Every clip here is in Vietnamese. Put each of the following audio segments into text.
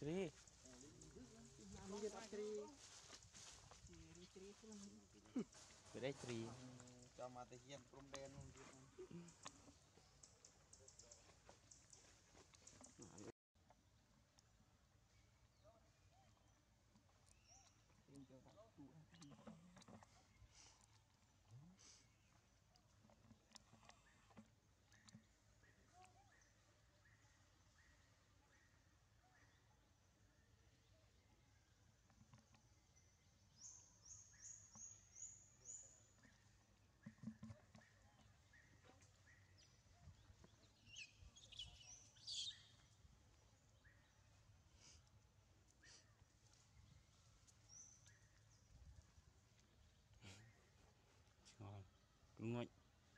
Tri. Beda tri. Cho mati hiên prum đen luôn. Ngon. Ngon.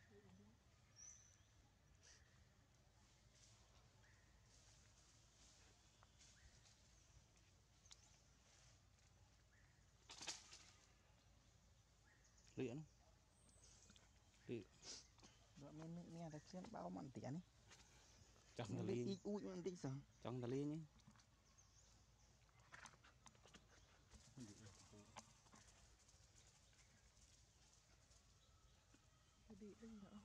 Liễn. Liễn. Đó men ta xem bao mặn tía này. Trong tà liên. Ít ui mặn tí sao? Trong tà liên nhé. Đi đây nữa.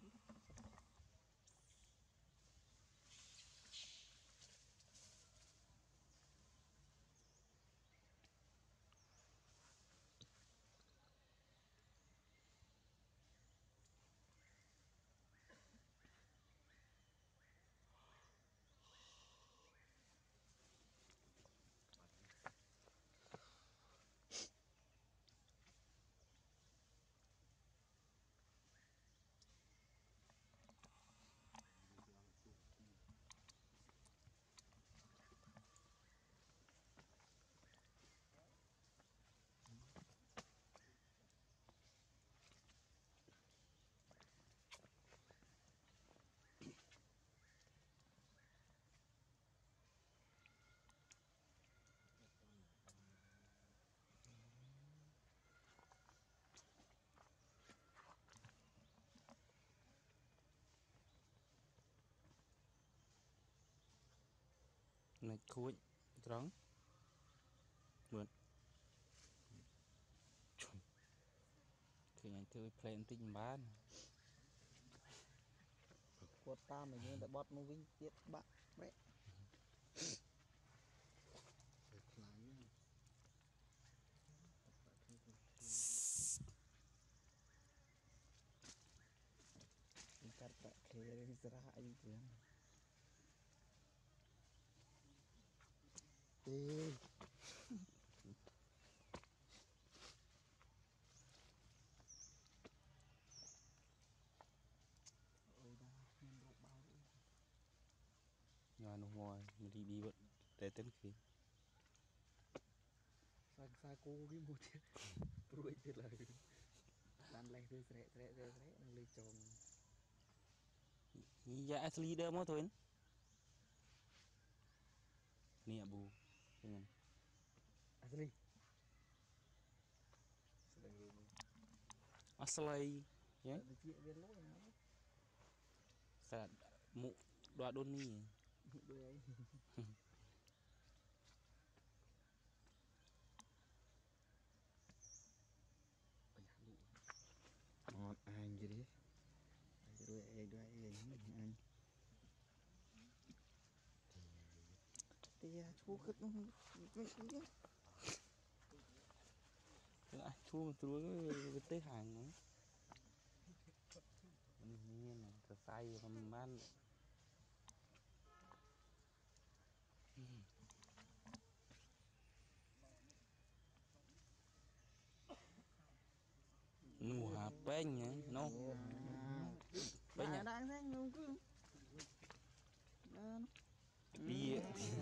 Này khui trắng mượn thì anh chơi plan tinh bán Quật ta mình như đã bọt nó vinh tiết bạn đấy. Kita tak clear di serah ayu tu kan. Ôi dah menurut baru. nhà nó ngoài mình đi đi vẫn để tên khi Sa cô cái một chiếc ruồi thế là tan leh tu srek nó lấy chồng. dạ asli dia mau tuin ni abu dengan Asli. aslai ya Ada cik dia lo yang apa? sa mu dua don ni Dua. Ayah lu. Ngon anjir ya. Dua ini anh. Thì chú khất nó chua chuối tới hàng nữa nhiên này thật say mà man nụ hà bén nhá nó bén nhá đang sang luôn cứ đi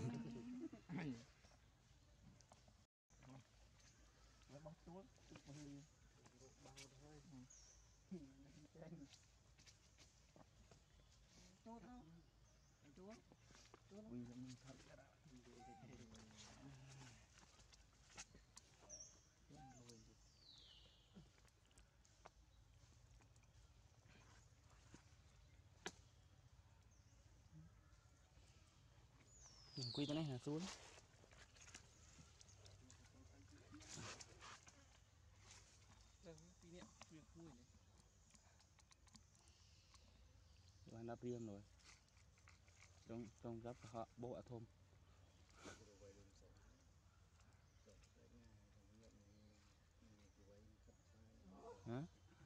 nó bóc túi bao thôi tốt đâu chúa vì là mình thật ra quy tới này là xuống nắp riêng rồi trong giáp họ bộ ở thôm rồi quay luôn sổ sổ cái nhà thằng nhận người của quay khẩn hả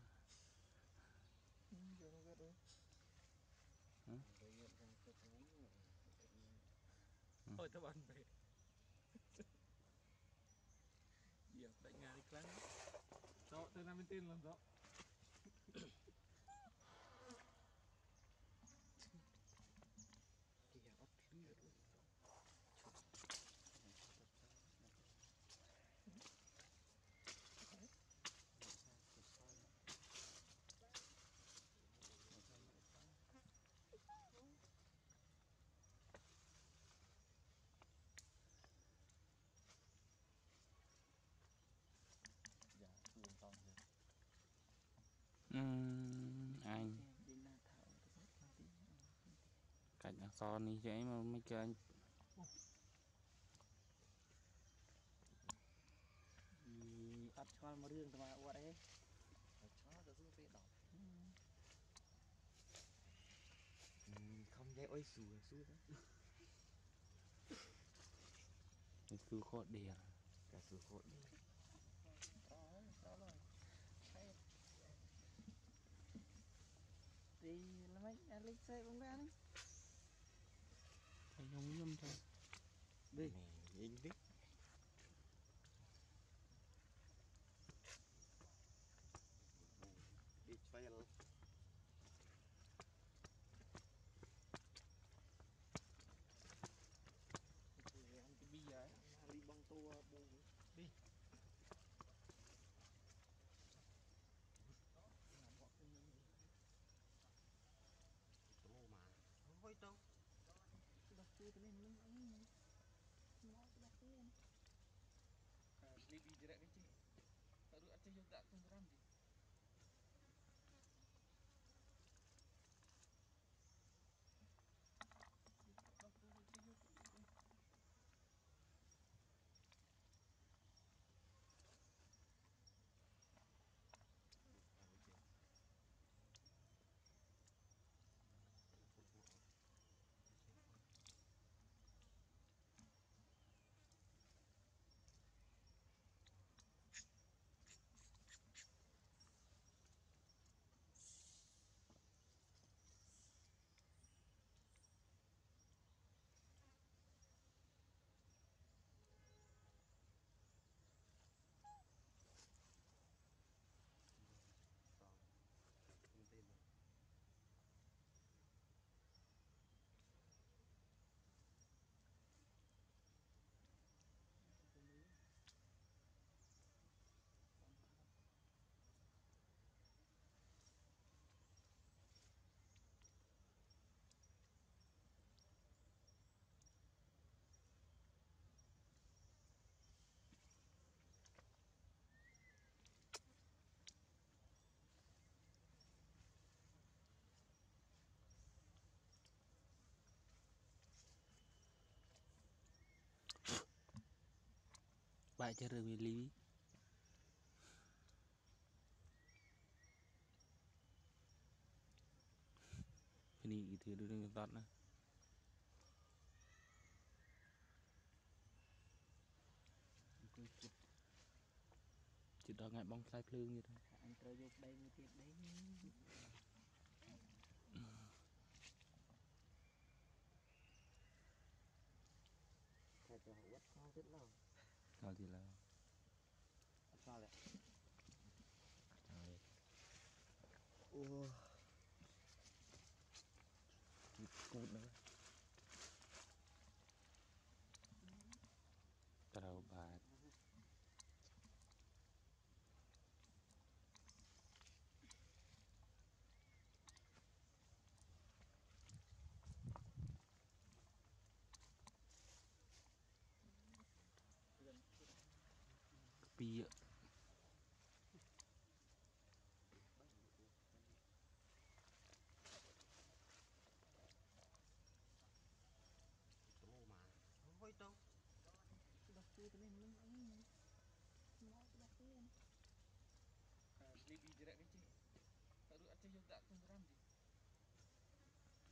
cho nó biết rồi quay nhận ra khẩn lắm rồi thôi tao ăn về giờ đánh nhà đi căng rõ từ năm tên làm rõ kìa ốc lưỡi dạ tuần to rồi anh đi na thảo cái rất là tí cảnh đằng sau này vậy mà mấy cái anh ắt cho mà riêng tao mà qua đấy cho nó xuống phê đỏ không dễ ôi sùa sùa đó cái sư khó đèn cả sùa khổ đi đó rồi thì là mấy anh lịch xe bóng đá đi thấy không nhâm thôi đi nhìn đi đi fail ăn cái bia ấy đi băng tua bù đi đó làm họ cái nhân gì lô mà hôi đâu đọc tôi tên mình ông này máu đọc tôi Libby direct aja baru aja yo tak tungguran di đọc tôi aja yo không tên rồi bãi chơi rừng Libby ini itu dulu ngetat nah chỉ đó ngại bóng sai phơi như thế anh chơi vô đây một tiệt đấy thật là quất sao rất lâu nào thì là sao vậy rồi ô cút nữa trâu bà bia lô mà hôi đâu đọc tôi tên mình ông này máu đọc tôi Libby direct aja baru aja yo tak tungguran di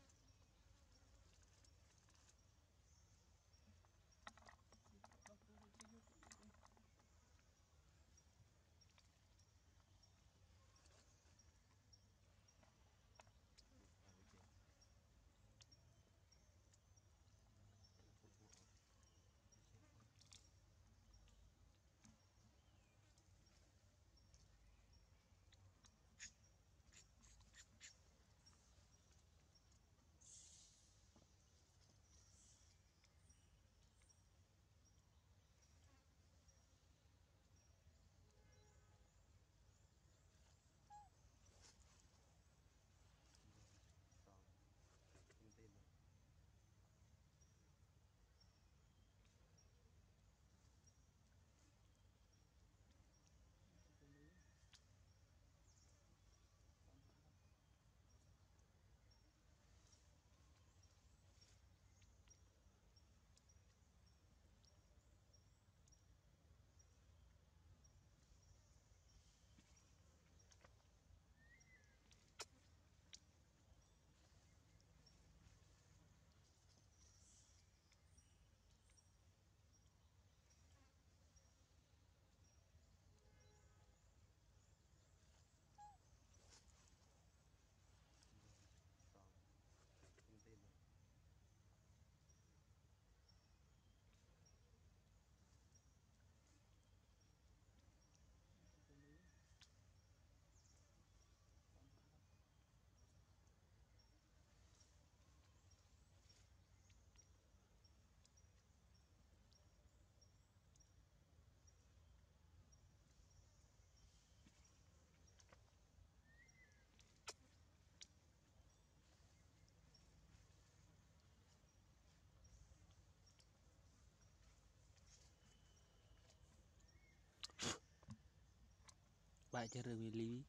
phải chơi rừng Libby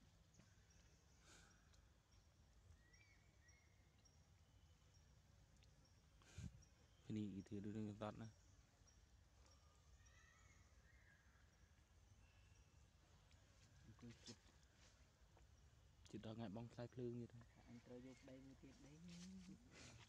ini itu dulu ngetat nah chỉ đó ngại bóng sai lưng như thế anh trời dục đây một tiệt đấy